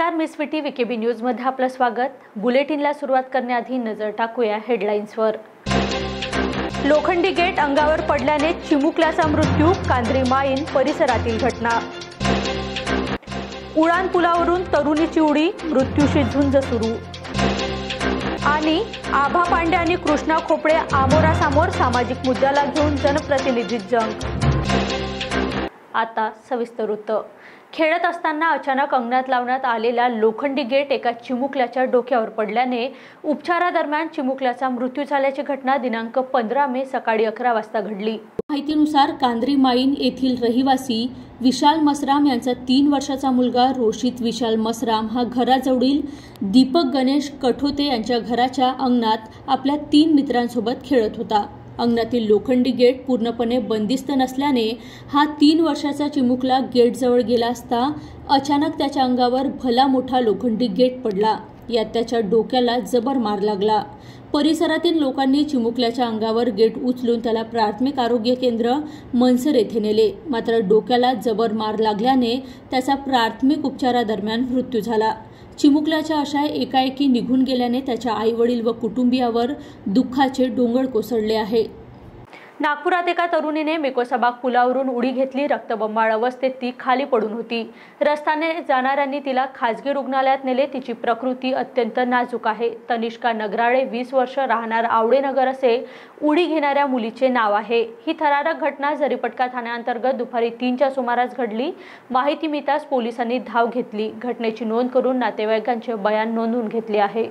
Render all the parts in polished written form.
नमस्कार, मी Sweety VKB news मध्ये आपलं स्वागत। बुलेटिनला सुरुवात करण्याआधी नजर टाकूया हेडलाईन्सवर। लोखंडी गेट अंगावर पडल्याने चिमुकल्याचा मृत्यू, कांद्री माईन परिसरातील घटना। उडान पुलावरून तरुणीची उडी, मृत्यूशी झुंज सुरू। आणि आभा पांडे आणि कृष्णा खोपडे आमोरासमोर, सामाजिक मुद्द्याला घेऊन जनप्रतिनिधीत जंग। आता सविस्तर वृत्त। खेळत असताना अचानक अंगणात लावण्यात आलेला लोखंडी गेट एका चिमुकल्याच्या डोक्यावर पडल्याने उपचारादरम्यान चिमुकल्याचा मृत्यू झाल्याची घटना दिनांक 15 मे सकाळी 11 वाजता घडली। माहितीनुसार कांद्री माईन येथील रहिवासी विशाल मसराम यांचा 3 वर्षाचा मुलगा रोशित विशाल मसराम हा घराजवळील दीपक गणेश कठोते यांच्या घराच्या अंगणात आपल्या 3 मित्रांसोबत खेळत होता। अंगणातील लोखंडी गेट पूर्णपणे बंदिस्त नसल्याने हा 3 वर्षाचा चिमुकला गेटजवळ गेला असता अचानक त्याच्या अंगावर भला मोठा लोखंडी गेट पडला। यात त्याच्या डोक्याला जबर मार लागला। परिसरातील लोकांनी चिमुकल्याच्या अंगावर गेट उचलून त्याला प्राथमिक आरोग्य केंद्र मनसर येथे नेले, मात्र डोक्याला जबर मार लागल्याने त्याचा प्राथमिक उपचारादरम्यान मृत्यू झाला। चिमुकल्याच्या अशा एकाएकी निघून गेल्याने त्याच्या आईवडील व कुटुंबियावर दुःखाचे डोंगर कोसळले आहे। नागपुरात एका तरुणीने मेकोसाबाग पुलावरून उडी घेतली। रक्तबंबाळ अवस्थेत ती खाली पडून होती। रस्त्याने जाणाऱ्यांनी तिला खासगी रुग्णालयात नेले। तिची प्रकृती अत्यंत नाजूक आहे। तनिष्का नगराळे 20 वर्ष, राहणार आवडेनगर असे उडी घेणाऱ्या मुलीचे नाव आहे। ही थरारक घटना जरीपटका ठाण्याअंतर्गत दुपारी 3च्या सुमारास घडली। माहिती मिळताच पोलिसांनी धाव घेतली। घटनेची नोंद करून नातेवाईकांचे बयान नोंदवून घेतले आहे।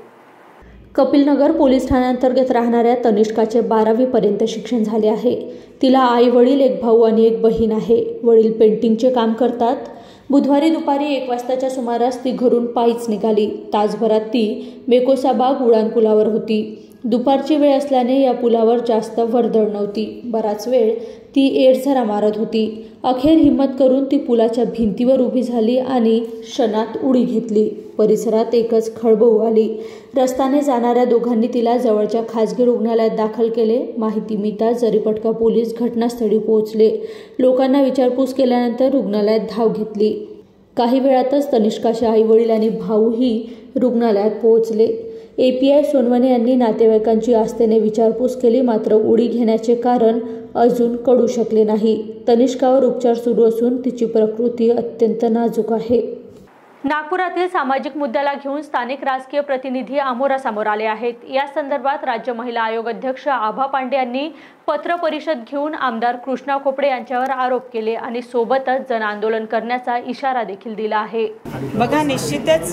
कपिलनगर पोलीस ठाण्याअंतर्गत राहणाऱ्या तनिष्काचे 12वी पर्यंत शिक्षण झाले आहे। तिला आई वडील, एक भाऊ आणि एक बहीण आहे। वडील पेंटिंगचे काम करतात। बुधवारी दुपारी 1 वाजताच्या सुमारास ती घरून पायीच निघाली। तासभरात ती मेकोसाबाग उडान पुलावर होती। दुपारची वेळ असल्याने या पुलावर जास्त वर्दळ नव्हती। बराच वेळ ती एरझरा मारत होती। अखेर हिम्मत करून ती पुलाच्या भिंतीवर उभी झाली आणि क्षणात उडी घेतली। परिसरात एकच खळबळ उडाली। रस्त्याने जाणाऱ्या दोघांनी तिला जवळच्या खासगी रुग्णालयात दाखल केले। माहिती मिळताच जरीपटका पोलीस घटनास्थळी पोहोचले। लोकांना विचारपूस केल्यानंतर रुग्णालयात धाव घेतली। काही वेळातच तनिष्काचे आईवडील आणि भाऊही रुग्णालयात पोहोचले। API सोनवणे यांनी नातेवाईकांची आस्थेने विचारपूस केली, मात्र उडी घेण्याचे कारण अजून कळू शकले नाही। तनिष्कावर उपचार सुरू असून तिची प्रकृती अत्यंत नाजूक आहे। नागपुरातील सामाजिक मुद्द्याला घेऊन स्थानिक राजकीय प्रतिनिधी आमोरासमोर आले आहेत। या संदर्भात राज्य महिला आयोग अध्यक्ष आभा पांडे यांनी पत्र परिषद घेऊन आमदार कृष्णा खोपडे यांच्यावर आरोप केले आणि सोबतच जन आंदोलन करण्याचा इशारा देखील दिला आहे। बघा, निश्चितच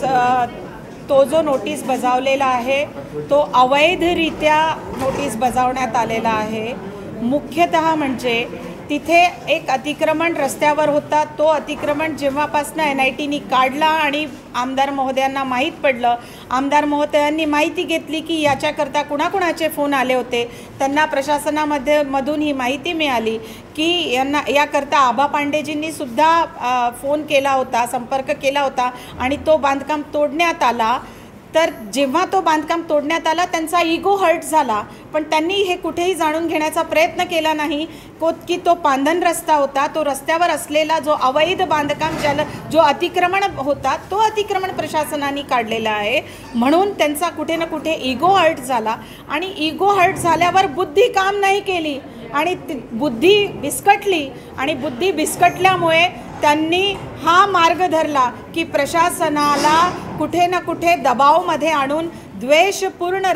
तो जो नोटीस बजावलेला आहे तो अवैधरित्या नोटीस बजावण्यात आलेला आहे। मुख्यतः म्हणजे तिथे एक अतिक्रमण रस्त्यावर होता। तो अतिक्रमण जेव्हापासून NITनी काढला आणि आमदार महोदयांना माहीत पडलं, आमदार महोदयांनी माहिती घेतली की याच्याकरता कुणाकुणाचे फोन आले होते, त्यांना प्रशासनामधून ही माहिती मिळाली की याकरता आभा पांडेजींनी सुद्धा फोन केला होता, संपर्क केला होता आणि तो बांधकाम तोडण्यात आला। तर जेव्हा तो बांधकाम तोडण्यात आला त्यांचा इगो हर्ट झाला, पण त्यांनी हे कुठेही जाणून घेण्याचा प्रयत्न केला नाही की तो पांधन रस्ता होता, तो रस्त्यावर असलेला जो अवैध बांधकाम जो अतिक्रमण होता तो अतिक्रमण प्रशासनाने काढलेला आहे। म्हणून त्यांचा कुठे ना कुठे इगो हर्ट झाला आणि इगो हर्ट झाल्यावर बुद्धी काम नाही केली आणि बुद्धी बिस्कटली आणि बुद्धी बिस्कटल्यामुळे त्यांनी हा मार्ग धरला की प्रशासनाला कुठे ना कुठे दबावमध्ये आणून द्वेषपूर्ण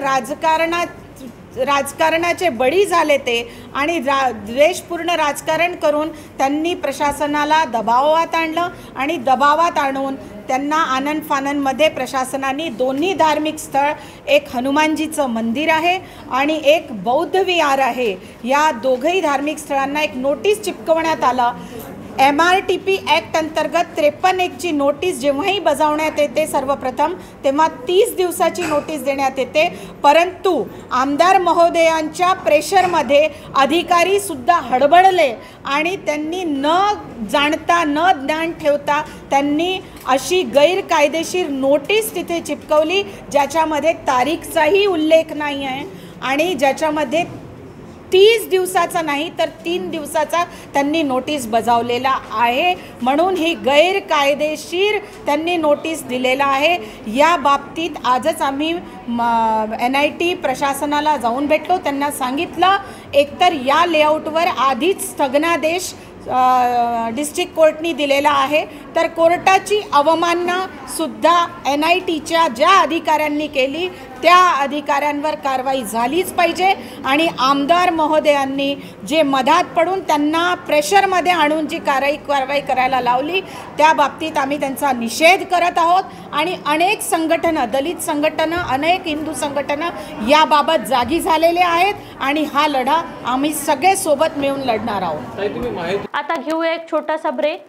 राजकारणाचे बळी झाले ते आणि द्वेषपूर्ण राजकारण करून त्यांनी प्रशासनाला दबावात आणलं आणि दबावात आणून त्यांना आनंद फाननमध्ये प्रशासनाने दोन्ही धार्मिक स्थळ, एक हनुमानजीचं मंदिर आहे आणि एक बौद्ध विहार आहे, या दोघंही धार्मिक स्थळांना एक नोटीस चिपकवण्यात आलं। MRTP ॲक्ट अंतर्गत 53(1) ची नोटीस जेव्हाही बजावण्यात येते सर्वप्रथम तेव्हा 30 दिवसाची नोटीस देण्यात येते, परंतु आमदार महोदयांच्या प्रेशरमध्ये अधिकारी सुद्धा हडबडले आणि त्यांनी न जाणता न ज्ञान ठेवता त्यांनी अशी गैरकायदेशीर नोटीस तिथे चिपकवली ज्याच्यामध्ये तारीखचाही उल्लेख नाही आहे आणि ज्याच्यामध्ये 30 दिवसाचा नाही तर 3 दिवसाचा त्यांनी नोटीस बजावलेला आहे. म्हणून ही गैरकायदेशीर त्यांनी नोटीस दिलेला आहे. या बाबतीत आजच आम्ही NIT प्रशासनाला जाऊन भेटलो. त्यांना सांगितलं एकतर या लेआउटवर आधीच स्थगनादेश डिस्ट्रिक्ट कोर्टनी दिलेला आहे, तर कोर्टाची अवमानना सुद्धा NITच्या ज्या अधिकाऱ्यांनी केली त्या अधिकाऱ्यांवर कारवाई झालीच पाहिजे. आणि आमदार महोदयांनी जे मधात पडून त्यांना प्रेशरमध्ये आणून जी कारवाई करायला लावली त्या बाबतीत आम्ही त्यांचा निषेध करत आहोत. आणि अनेक संघटनं, दलित संघटनं, अनेक हिंदू संघटनं याबाबत जागी झालेले आहेत आणि हा लढा आम्ही सगळे सोबत मिळून लढणार आहोत. आता घेऊया एक छोटासा ब्रेक.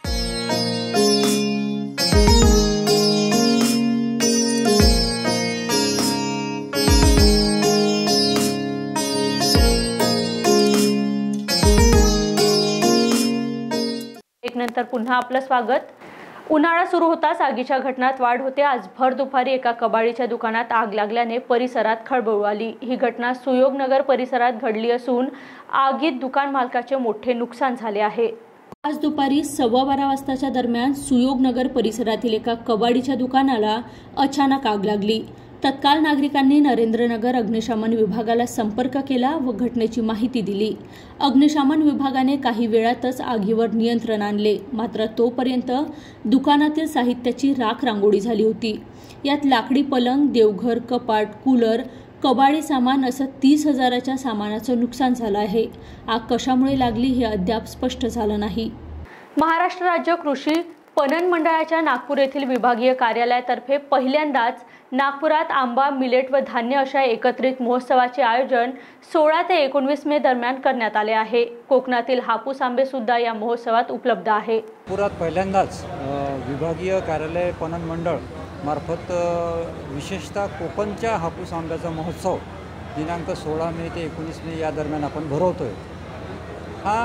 नंतर पुन्हा आपलं स्वागत. उन्हाळा सुरू होताच आगीच्या घटनात वाढ होते. आज भर दुपारी एका कबाडीच्या दुकानात आग लागल्याने परिसरात खळबळ उडाली. ही घटना सुयोगनगर परिसरात घडली असून आगीत दुकान मालकाचे मोठे नुकसान झाले आहे. आज दुपारी 12:15 वाजताच्या दरम्यान सुयोगनगर परिसरातील एका कबाडीच्या दुकानाला अचानक आग लागली. तत्काळ नागरिकांनी नरेंद्रनगर अग्निशमन विभागाला संपर्क केला व घटनेची माहिती दिली. अग्निशमन विभागाने काही वेळातच आगीवर नियंत्रण आणले. मात्र तोपर्यंत दुकानातील साहित्याची राख रांगोळी झाली होती. यात लाकडी पलंग, देवघर, कपाट, कूलर, कबाडी सामान असं 30,000च्या सामानाचं नुकसान झालं आहे. आग कशामुळे लागली हे अद्याप स्पष्ट झालं नाही. महाराष्ट्र राज्य कृषी पणन मंडळाच्या नागपूर येथील विभागीय कार्यालयातर्फे पहिल्यांदाच नागपुरात आंबा, मिलेट व धान्य अशा एकत्रित महोत्सवाचे आयोजन 16 ते 19 मे दरम्यान करण्यात आले आहे. कोकणातील हापूस आंबे सुद्धा या महोत्सवात उपलब्ध आहे. नागपुरात पहिल्यांदाच विभागीय कार्यालय पणन मंडळ मार्फत विशेषतः कोकणच्या हापूस आंब्याचा महोत्सव दिनांक 16 मे ते 19 मे या दरम्यान आपण भरवतोय. हा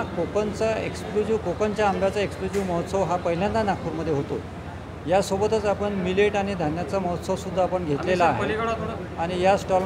कोकणच्या आंब्याचा एक्सक्लुझिव्ह महोत्सव हा पहिल्यांदा नागपूरमध्ये होतो. यासोबतच आपण मिलेट आणि धान्याचा महोत्सवसुद्धा आपण घेतलेला आहे. आणि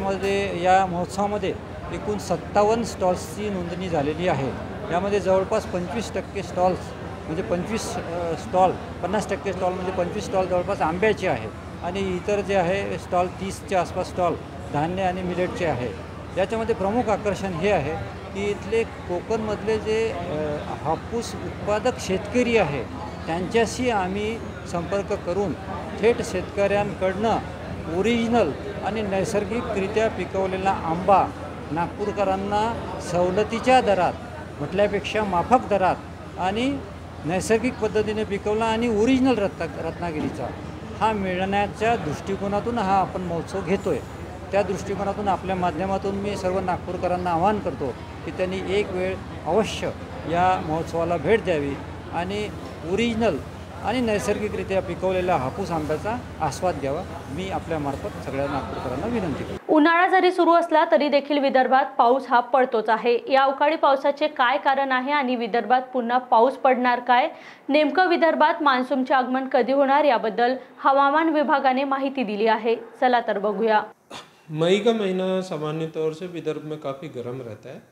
या महोत्सवामध्ये एकूण 57 स्टॉल्सची नोंदणी झालेली आहे. यामध्ये जवळपास 25% स्टॉल्स म्हणजे 50% स्टॉल म्हणजे 25 स्टॉल जवळपास आंब्याचे आहेत आणि इतर जे आहे स्टॉल 30च्या आसपास स्टॉल धान्य आणि मिलेटचे आहे. याच्यामध्ये प्रमुख आकर्षण हे आहे की इथले कोकणमधले जे हापूस उत्पादक शेतकरी आहे त्यांच्याशी आम्ही संपर्क करून थेट शेतकऱ्यांकडनं ओरिजिनल आणि नैसर्गिकरित्या पिकवलेला आंबा नागपूरकरांना सवलतीच्या दरात, म्हटल्यापेक्षा माफक दरात आणि नैसर्गिक पद्धतीने पिकवला आणि ओरिजिनल रत्नागिरीचा हा मिळण्याच्या दृष्टिकोनातून हा आपण महोत्सव घेतो आहे. त्या दृष्टिकोनातून आपल्या माध्यमातून मी सर्व नागपूरकरांना आवाहन करतो की त्यांनी एक वेळ अवश्य या महोत्सवाला भेट द्यावी आणि ओरिजिनल आणि नैसर्गिकरित्या पिकवलेल्या हापूस आंब्याचा आस्वाद घ्यावा. मी आपल्यामार्फत सगळ्या नागपूरकरांना विनंती करतो. उन्हाळा जरी सुरू असला तरी देखील विदर्भात पाऊस हा पडतोच आहे. या अवकाळी पावसाचे काय कारण आहे आणि विदर्भात पुन्हा पाऊस पडणार काय? नेमकं विदर्भात मान्सूनचे आगमन कधी होणार याबद्दल हवामान विभागाने माहिती दिली आहे. चला तर बघूया. मई का महीना सामान्य तौर से विदर्भ में काफ़ी गर्म रहता है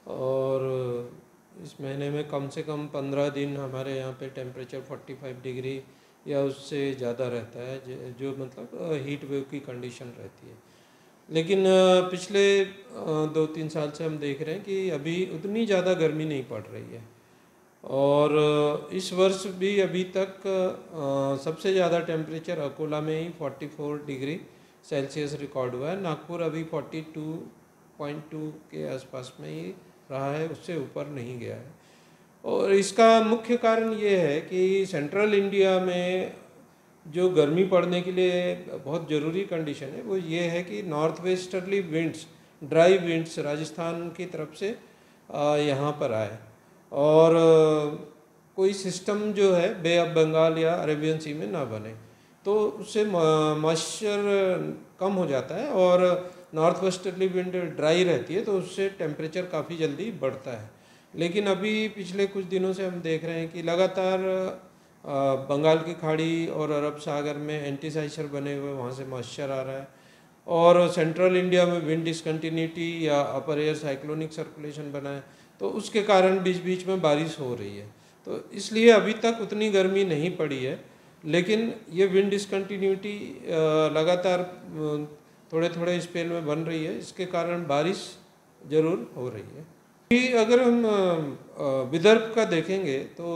और इस महीने में कम से कम 15 दिन हमारे यहाँ पे टेम्परेचर 45 डिग्री या उससे ज़्यादा रहता है, जो मतलब हीट वेव की कंडीशन रहती है. लेकिन पिछले 2-3 साल से हम देख रहे हैं कि अभी उतनी ज़्यादा गर्मी नहीं पड़ रही है और इस वर्ष भी अभी तक सबसे ज़्यादा टेम्परेचर अकोला में ही 44 डिग्री सेल्सियस रिकॉर्ड हुआ है. नागपुर अभी 42.2 के आसपास में ही रहा है, उससे ऊपर नहीं गया है. और इसका मुख्य कारण ये है कि सेंट्रल इंडिया में जो गर्मी पड़ने के लिए बहुत ज़रूरी कंडीशन है वो ये है कि north westerly winds, dry winds Rajasthan की तरफ से यहाँ पर आए और कोई सिस्टम जो है बे ऑफ बंगाल या अरेबियन सी में ना बने, तो उससे मॉइस्चर कम हो जाता है और नॉर्थ वेस्टर्ली विंड ड्राई रहती है, तो उससे टेम्परेचर काफ़ी जल्दी बढ़ता है. लेकिन अभी पिछले कुछ दिनों से हम देख रहे हैं कि लगातार बंगाल की खाड़ी और अरब सागर में एंटीसाइक्लोन बने हुए, वहाँ से मॉइस्चर आ रहा है और सेंट्रल इंडिया में विंड डिसकंटिन्यूटी या अपर एयर साइक्लोनिक सर्कुलेशन बना है, तो उसके कारण बीच बीच में बारिश हो रही है। तो इसलिए अभी तक उतनी गर्मी नहीं पड़ी है, लेकिन ये विंड डिसकंटिन्यूटी लगातार थोड़े थोड़े स्पेल में बन रही है, इसके कारण बारिश ज़रूर हो रही है। कि अगर हम विदर्भ का देखेंगे तो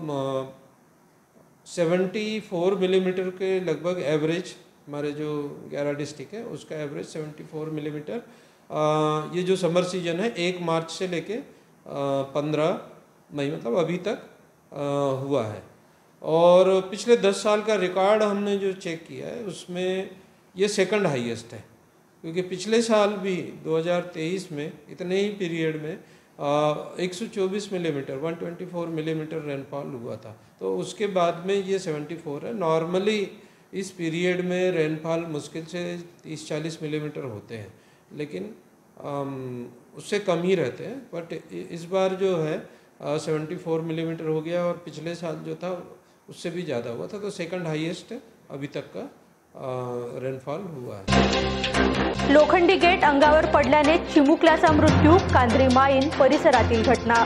74 मिलीमीटर के लगभग एवरेज, हमारे जो 11 डिस्ट्रिक्ट है उसका एवरेज 74 मिलीमीटर ये जो समर सीजन है 1 मार्च से लेके 15 मई मतलब अभी तक हुआ है। और पिछले 10 साल का रिकॉर्ड हमने जो चेक किया है उसमें ये सेकंड हाईएस्ट है, क्योंकि पिछले साल भी 2023 में इतने ही पीरियड में 124 मिलीमीटर 124 मिलीमीटर रेनफॉल हुआ था। तो उसके बाद में ये 74 है। नॉर्मली इस पीरियड में रेनफॉल मुश्किल से 30-40 मिलीमीटर होते हैं, लेकिन उससे कम ही रहते हैं। बट इस बार जो है 74 मिलीमीटर हो गया और पिछले साल जो था उससे भी ज़्यादा हुआ था। तो सेकंड हाईएस्ट अभी तक का रेनफॉल हुआ है। लोखंडी गेट अंगावर पडल्याने चिमुकल्याचा मृत्यू, कांद्री माईन परिसरातील घटना।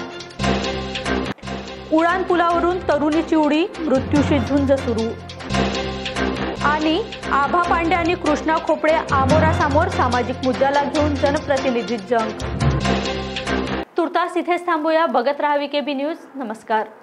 उडान पुलावरून तरुणीची उडी, मृत्यूशी झुंज सुरू। आणि आभा पांडे आणि कृष्णा खोपडे आमोरासमोर, सामाजिक मुद्द्याला घेऊन जनप्रतिनिधी जंग। तुर्तास इथेच थांबूया। बघत राहा VKB न्यूज। नमस्कार।